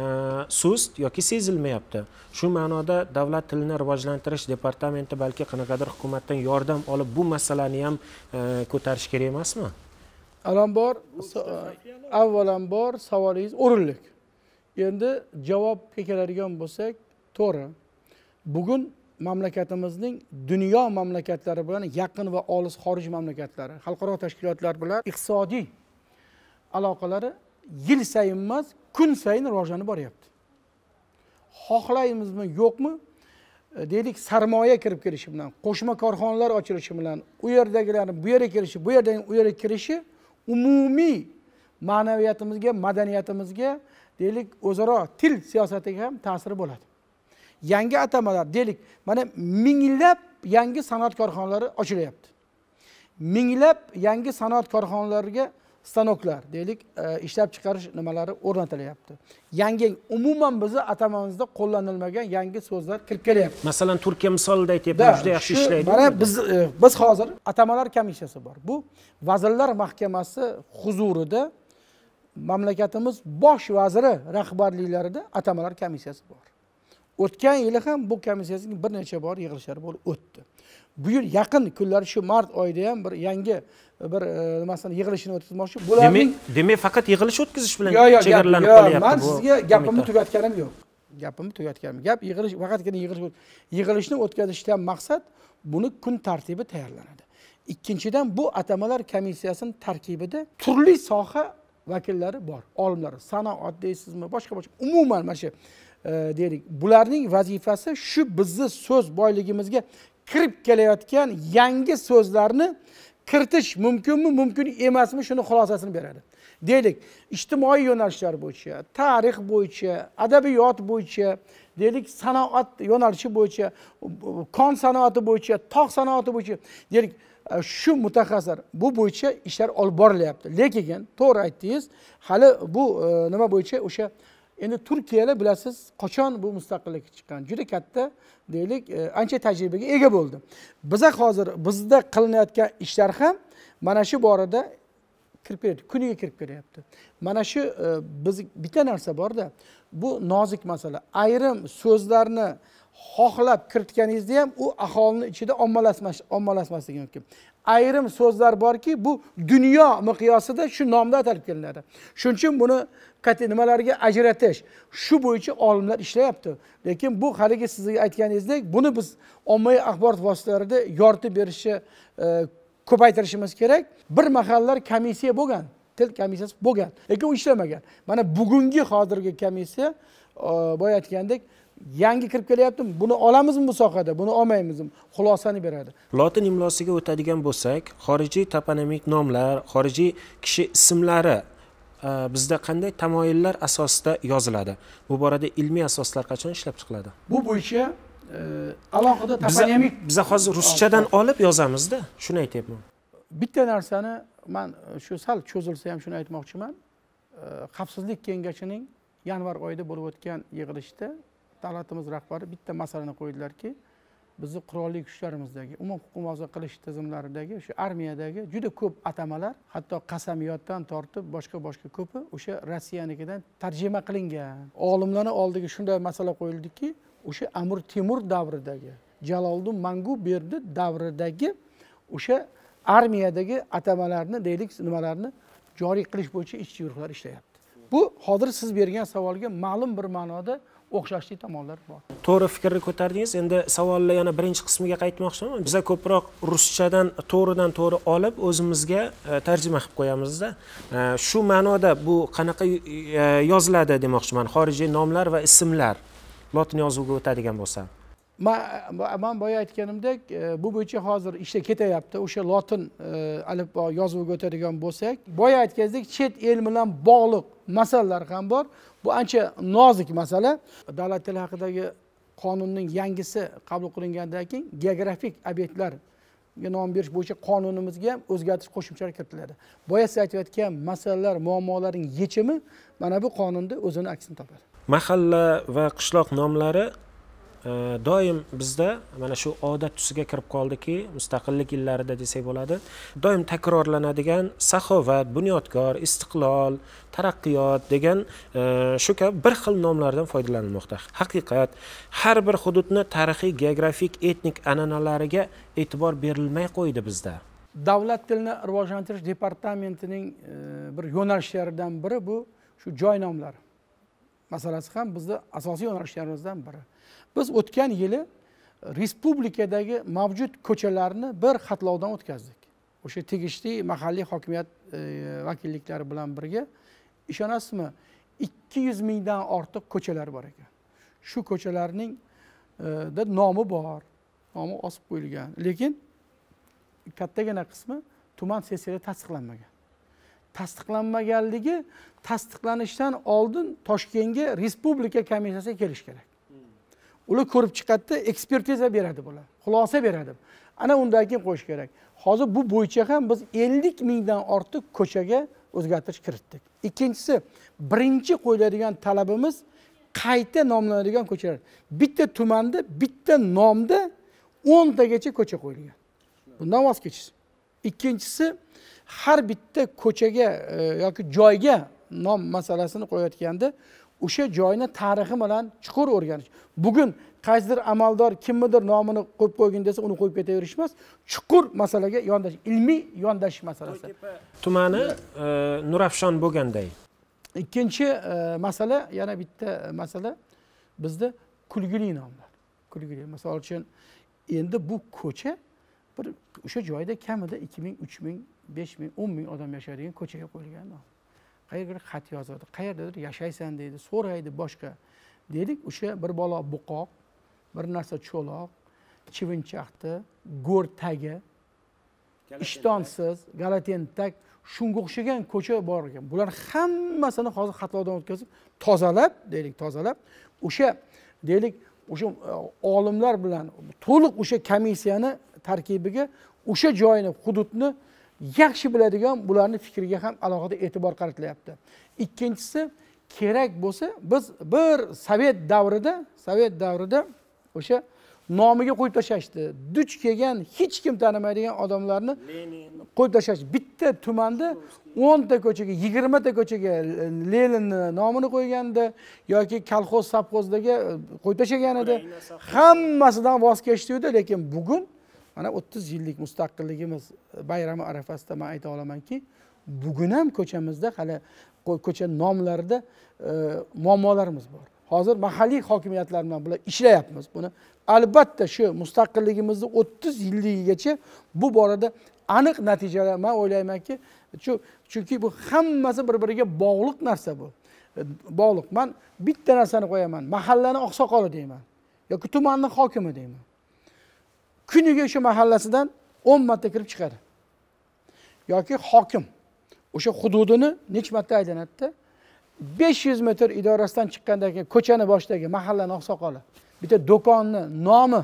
sust yoki sezilmayapti. Shu ma'noda Davlat tilini rivojlantirish departamenti balki qanaqadir hukumatdan yordam olib bu masalani ham ko'tarish kerak emasmi? Avvalambor, avvalambor savolingiz o'rinli. Endi javobga keladigan bo'lsak, to'g'ri. Bugun mamlakatimizning dunyo mamlakatlari bilan yaqin va olis xorij mamlakatlari, xalqaro tashkilotlar bilan iqtisodiy aloqalari yil sayin emas, kun sayin rivojlanib boryapti. Xohlaymizmi, yo'qmi? Deylik, sarmoya kirib kelishi bilan, qo'shma korxonalar ochilishi bilan, u yerdagilarning bu yerga kelishi, bu yerdan u yerga kirishi umumiy ma'naviyatimizga, madaniyatimizga, deylik, o'zaro til siyosatiga ham ta'siri bo'ladi. Yangi atamalar, deylik, mana minglab yangi sanoat korxonalari ochilyapti. Minglab yangi sanoat korxonalariga stanoklar, deylik, ishlab chiqarish nimalari o'rnatilyapti. Yangi umuman bizni atamamizda qo'llanilmagan yangi so'zlar kirib kelyapti. Masalan, Turkiya misolida aytyapman, juda yaxshi ishlaydi. Mana biz biz hozir atamalar komissiyasi bor. Bu Vazirlar Mahkamasi huzurida mamlakatimiz bosh vaziri rahbarliklarida atamalar komissiyasi bor. O'tgan yili ham bu komissiyasining bir necha bor yig'ilishlari bo'lib o'tdi. bu yil yaqin kunlar shu mart oyida ham bir yangi bir nimasini yig'ilishini o'tkazmoqchi. Bularning demak faqat yig'ilish o'tkazish bilan chegaralanib qolyapti. Men sizga gapimni tugatganim yo'q. Gapimni tugatganim. Gap yig'ilish, faqatgina yig'ilish yig'ilishni o'tkazishdan maqsad buni kun tartibi tayyorlanadi. Ikkinchidan bu atamalar komissiyasining tarkibida turli soha vakillari bor. Olimlar, sanoat deysizmi, boshqa boshqa umuman mana shu deylik, bularning vazifasi shu bizning so'z boyligimizga kirib kelayotgan yangi so'zlarni kiritish mumkinmi, mumkin emasmi, shuni xulosasini beradi. Deylik, ijtimoiy yo'nalishlar bo'yicha, tarix bo'yicha, adabiyot bo'yicha, deylik, sanoat yo'nalishi bo'yicha, kon sanoati bo'yicha, tog' sanoati bo'yicha, deylik, shu mutaxassislar bu bo'yicha ishlar olib borilyapti. Lekin to'g'ri aytdingiz, hali bu nima bo'yicha o'sha endi Turkiyada bilasiz, qachon bu mustaqillikka chiqqan, juda katta deylik, ancha tajribaga ega bo'ldi. Biza hozir bizda qilinayotgan ishlar ham mana shu borada kirib kelayapti, kuniga kirib kelayapti. Mana shu biz bitta narsa borda, bu nozik masala. Ayrim so'zlarni xohlab kiritganingizda ham u aholining ichida ommalashmasligi mumkin. Ayrim so'zlar borki, bu dunyo miqyosida shu nomda atalib kelinadi. Shuning uchun buni nimalarga ajratish, shu bo'yicha olimlar ishlayapti. Lekin bu haligi sizga aytganingizdek, buni biz ommaviy axborot vositalarida yoritib berishni ko'paytirishimiz kerak. Bir mahallar komissiya bo'lgan, til komissiyasi bo'lgan, lekin u ishlamagan. Mana bugungi hozirgi komissiya boya aytgandek yangi kirib kelyapti. Buni olamizmi bu sohada, buni olmaymizmi? Xulosani beradi. Lotin imlosiga o'tadigan bo'lsak, xorijiy toponimik nomlar, xorijiy kishi ismlari bizda qanday tamoyillar asosida yoziladi? Bu borada ilmiy asoslar qachon ishlab chiqiladi? Bu bo'yicha alohida toponimik biz hozir ruschadan olib yozamiz-da, shuni aytayapman. Bitta narsani men shu sal cho'zilsa ham shuni aytmoqchiman. Xavfsizlik kengashining yanvar oyida bo'lib o'tgan yig'ilishda davlatimiz rahbari bitta masalani qo'ydilarki, bizning qurolli kuchlarimizdagi, umuman huquq muhofaza qilish tizimlaridagi, shu armiyadagi juda ko'p atamalar, hatto qasamiyotdan tortib boshqa-boshqa ko'pi o'sha Rossiyanikidan tarjima qilingan. Olimlarning oldiga shunday masala qo'yildiki, o'sha Amir Temur davridagi, Jaloliddin Manguberdi davridagi o'sha armiyadagi atamalarni, deylik, nimalarni joriy qilish bo'yicha ishchi guruhlar ishlayapti. Bu hozir siz bergan savolga ma'lum bir ma'noda o'xshashli tomonlar bor. To'g'ri fikrni ko'tardingiz. Endi savollar yana birinchi qismiga qaytmoqchiman. Biz ko'proq ruschadan to'g'ridan to'g'ri olib o'zimizga tarjima qilib qo'yamiz-da. Shu ma'noda bu qanaqa yoziladi demoqchiman. Xorijiy nomlar va ismlar lotin yozuviga o'tadigan bo'lsa. Men boya aytganimdek, bu bo'yicha hozir ishlar ketyapti. O'sha lotin alifbo yozuviga o'tadigan bo'lsak, boya aytganingizdek, chet el bilan bog'liq masalalar ham bor. Bu ancha nozik masala. Davlat tili haqidagi qonunning yangisi qabul qilingandan keyin geografik obyektlarga nom berish bo'yicha qonunimizga ham o'zgartirish qo'shimchalar kiritiladi. Boya siz aytayotgan masalalar, muammolarning yechimi mana bu qonunda o'zini aksini topadi. Mahalla va qishloq nomlari doim bizda mana shu odat tusiga kirib qoldiki, mustaqillik yillarida desak bo'ladi, doim takrorlanadigan saxovat, bunyodkor, istiqlol, taraqqiyot degan shu kabi bir xil nomlardan foydalanilmoqda. Haqiqat, har bir hududni tarixiy, geografik, etnik an'analariga e'tibor berilmay qo'ydi bizda. Davlat tilini rivojlantirish departamentining bir yo'nalishlaridan biri bu shu joy nomlari masalasi ham bizda asosiy yo'nalishlarimizdan biri. Biz o'tgan yili respublikadagi mavjud ko'chalarni bir xatlovdan o'tkazdik. O'sha tegishli mahalliy hokimiyat vakilliklari bilan birga, ishonasizmi, ikki yuz mingdan ortiq ko'chalar bor ekan. Shu ko'chalarning da nomi bor, nomi osib qo'yilgan, lekin kattagina qismi tuman sessiyada tasdiqlanmagan. Tasdiqlanmaganligi tasdiqlanishdan oldin Toshkentga respublika komissiyasiga kelish kerak. Ular ko'rib chiqadi, ekspertiza beradi bular, xulosa beradi. Ana undan keyin qo'yish kerak. Hozir bu bo'yicha ham biz ellik mingdan ortiq ko'chaga o'zgartirish kiritdik. Ikkinchisi, birinchi qo'yiladigan talabimiz qayta nomlanadigan ko'chalar. Bitta tumanda, bitta nomda o'n tagacha ko'cha qo'yilgan. Bundan voz kechish. Ikkinchisi, har bitta ko'chaga yoki joyga nom masalasini qo'yayotganda o'sha joyni tarixi bilan chuqur o'rganish. Bugun qaysidir amaldor kimnidir nomini qo'yib qo'ygin desa, uni qo'yib ketaverish emas, chuqur masalaga yondash, ilmiy yondashish masalasi. Tumani Nurafshon bo'lganday. Ikkinchi masala, yana bitta masala bizda kulgili nomlar. Kulgili. Misol uchun endi bu ko'cha bir o'sha joyda kamida ikki ming, uch ming, besh ming, o'n ming odam yashaydigan ko'chaga qo'yilgan nom. Qayerga xat yozadi, qayerdadir yashaysan deydi, so'raydi boshqa. Dedik, o'sha bir bola buqoq, bir narsa cho'loq, chivinchaqti, go'r tagi, ishtonsiz, galatentak, shunga o'xshagan ko'cha bor ekan. Bular hammasini hozir xatlovdan o'tkazib, tozalab, deylik, tozalab, o'sha deylik, o'sha olimlar bilan to'liq o'sha komissiyani tarkibiga o'sha joyni, hududni yaxshi biladigan bularning fikriga ham alohida e'tibor qaratilyapti. Ikkinchisi, kerak bo'lsa, biz bir sovet davrida, sovet davrida o'sha nomiga qo'yib tashashdi. Duch kelgan, hech kim tanimaydigan odamlarni qo'yib tashashdi. Bitta tumanda o'n ta ko'chaga, yigirma ta ko'chaga Leninni nomini qo'yganda yoki kolxoz savxozdagi qo'yib tashagan edi. Hammasidan voz kechdi, lekin bugun mana o'ttiz yillik mustaqilligimiz bayrami arafasida men ayta olamanki, bugun ham ko'chamizda hali ko'cha nomlarida muammolarimiz bor. Hozir mahalliy hokimiyatlar bilan bular ishlayapmiz. Buni albatta shu mustaqilligimizning o'ttiz yilligigacha bu borada aniq natijalar men o'ylaymanki, chunki bu hammasi bir-biriga bog'liq narsa bu. Bog'liq. Men bitta narsani qo'yaman. Mahallani oqsoqoli deyman yoki tumanning hokimi deyman. Kuniga shu mahallasidan o'n marta kirib chiqadi. Yoki hokim o'sha hududini necha marta aylanadi? besh yuz metr idorasidan chiqqandan keyin ko'chani boshidagi mahallaning oqsoqoli bitta do'konni nomi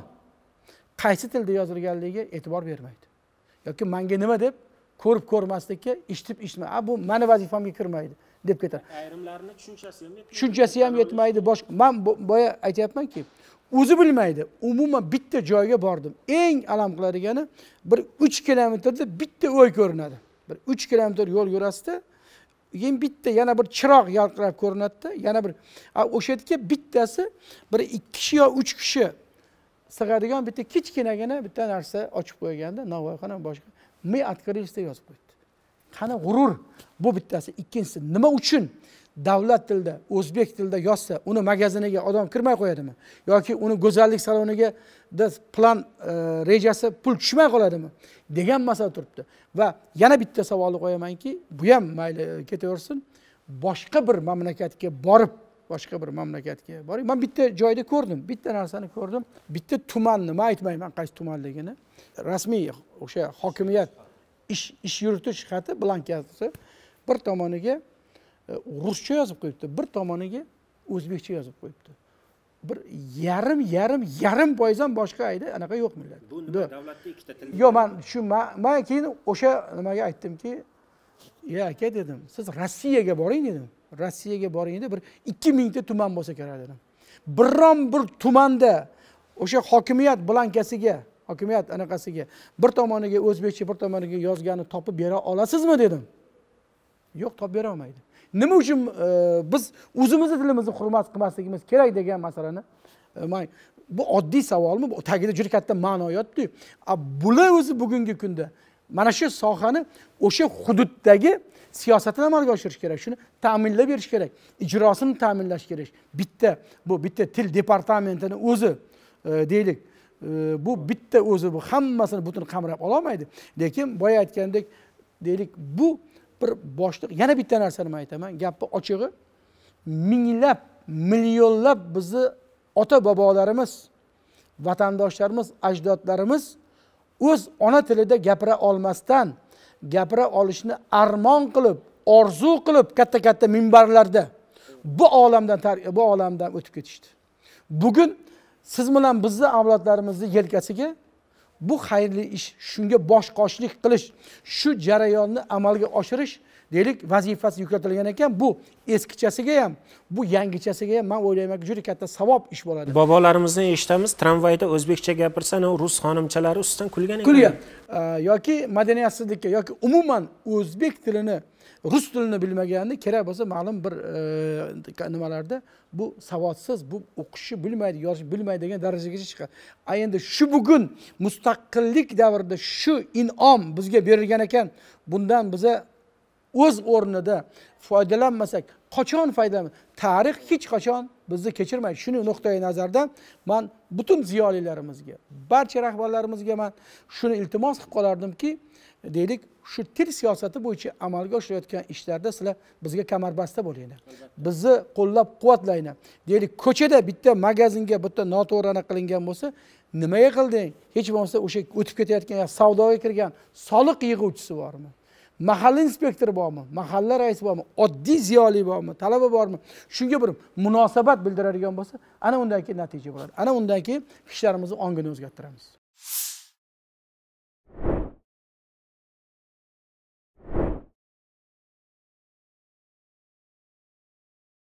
qaysi tilda yozilganligiga e'tibor bermaydi. Yoki menga nima deb ko'rib ko'rmaslikka, eshitib eshitmay, "A bu meni vazifamga kirmaydi" deb ketadi. Ayrimlarning tushunchasi ham yetmaydi. Tushunchasi ham yetmaydi. Boshqa men boya aytayapmanki, o'zi bilmaydi. Umuman bitta joyga bordim. Eng alam qiladigani bir uch kilometrda bitta uy ko'rinadi. Bir uch kilometr yo'l yurasizda, keyin bitta yana bir chiroq yaltirab ko'rinadi. Yana bir o'sha yerga bittasi bir ikki kishi yo uch kishi sig'adigan bitta kichkinagina bitta narsa ochib qo'yganda, navoiyxona boshqa "Мы открылись" deb yozib qo'ydi. Qani g'urur bu bittasi. Ikkinchisi, nima uchun davlat tilida, o'zbek tilida yozsa, uni magaziniga odam kirmay qo'yadimi? Yoki uni go'zallik saloniga plan rejasi pul tushmay qoladimi? degan masala turibdi. Va yana bitta savolni qo'yamanki, bu ham mayli ketaversin, boshqa bir mamlakatga borib, boshqa bir mamlakatga borib, men bitta joyda ko'rdim, bitta narsani ko'rdim. Bitta tumanni, men aytmayman qaysi tumanligini, rasmiy o'sha hokimiyat ish ish yuritish xati blankasi bir tomoniga ruscha yozib qo'yibdi, bir tomoniga o'zbekcha yozib qo'yibdi. Bir yarim yarim yarim foizdan boshqa ayda anaqa yo'q millat. Bu nima davlatda ikkita til? Yo'q, men shu men keyin o'sha nimaga aytdimki, "Ya aka" dedim, "siz Rossiyaga boring" dedim. Rossiyaga boringda bir ikki ming ta tuman bo'lsa kerak dedim. Biron bir tumanda o'sha hokimiyat blankasiga, hokimiyat anaqasiga bir tomoniga o'zbekcha, bir tomoniga yozganini topib bera olasizmi dedim. Yo'q, topib bera olmaydi. Nima uchun biz o'zimizning tilimizni hurmat qilmasligimiz kerak degan masalani, men bu oddiy savolmi? Bu tagida juda katta ma'no yotdi. Bular o'zi bugungi kunda mana shu sohani o'sha hududdagi siyosatini amalga oshirish kerak, shuni ta'minlab berish kerak, ijrosini ta'minlash kerak. Bitta bu bitta til departamentini o'zi deylik, bu bitta o'zi bu hammasini butun qamrab ola olmaydi. Lekin boya aytgandek, deylik, bu bir boshliq. Yana bitta narsani aytaman, gapni ochig'i, minglab, millionlab bizni ota-bobolarimiz, vatandoshlarimiz, ajdodlarimiz o'z ona tilida gapira olmasdan, gapira olishni armon qilib, orzu qilib katta-katta minbarlarda bu olamdan bu olamdan o'tib ketishdi. Bugun siz bilan bizni avlodlarimizning yelkasiga bu xayrli ish, shunga bosh qoshlik qilish, shu jarayonni amalga oshirish deylik vazifasi yuklatilgan ekan, bu eskichasiga ham, bu yangichasiga ham men o'ylaymanki juda katta savob ish bo'ladi. Bobolarimizdan eshitamiz, tramvayda o'zbekcha gapirsa, rus xonimchalari ustidan kulgan ekan. Kulgan. Yoki madaniyatsizlikka yoki umuman o'zbek tilini, rus tilini bilmaganda kerak bo'lsa ma'lum bir nimalarda bu savodsiz, bu o'qishi bilmaydi, yozish bilmaydi degan darajagacha chiqadi. A endi shu bugun mustaqillik davrida shu in'om bizga berilgan ekan, bundan biza o'z o'rnida foydalanmasak, qachon foydalanamiz? Tarix hech qachon bizni kechirmaydi. Shuni nuqtai nazardan men butun ziyolilarimizga, barcha rahbarlarimizga men shuni iltimos qilib qolardimki, deylik, shu til siyosati bo'yicha amalga oshirayotgan ishlarda sizlar bizga kamarbasta bo'linglar. Bizni qo'llab-quvvatlayinglar. Deylik, ko'chada bitta magazinga bitta noto'g'ri qilingan bo'lsa, nimaga qilding? Hech bo'lmasa o'sha o'tib ketayotgan yo savdoga kirgan soliq yig'uvchisi bormi? Mahalla inspektori bormi? Mahalla raisi bormi? Oddiy ziyoli bormi? Talaba bormi? Shunga bir munosabat bildiradigan bo'lsa, ana undan keyin natija bo'ladi. Ana undan keyin ishlarimizni ongini o'zgartiramiz.